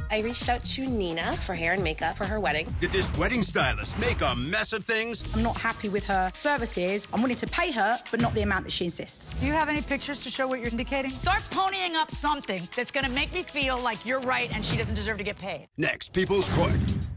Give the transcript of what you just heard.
I reached out to Nina for hair and makeup for her wedding. Did this wedding stylist make a mess of things? I'm not happy with her services. I'm willing to pay her, but not the amount that she insists. Do you have any pictures to show what you're indicating? Start ponying up something that's going to make me feel like you're right and she doesn't deserve to get paid. Next, People's Court.